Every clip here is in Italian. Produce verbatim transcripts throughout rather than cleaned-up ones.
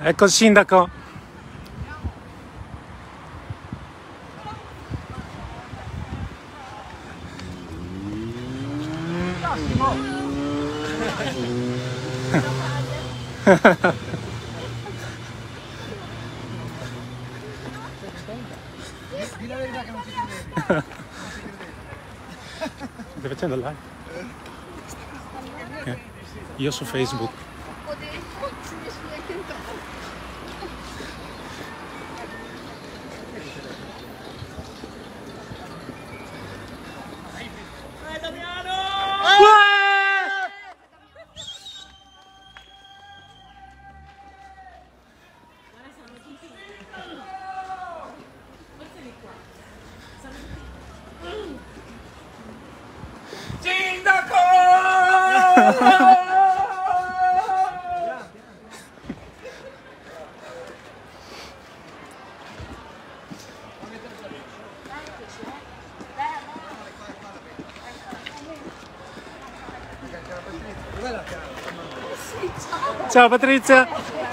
Ecco il sindaco. Di la verità che non ci credevo. Stai facendo live? Eh, io su Facebook. Ciao Patrizia!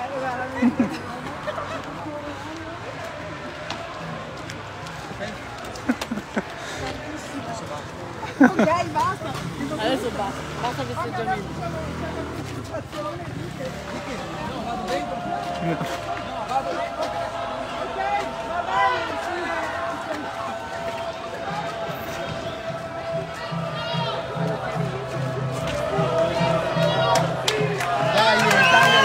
Ok, basta. Adesso basta, basta festeggiamenti. No, vado dentro. No, vado dentro. Ok, va bene. Dai, dai, dai.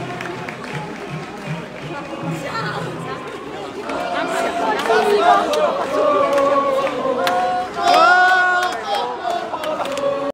Ciao.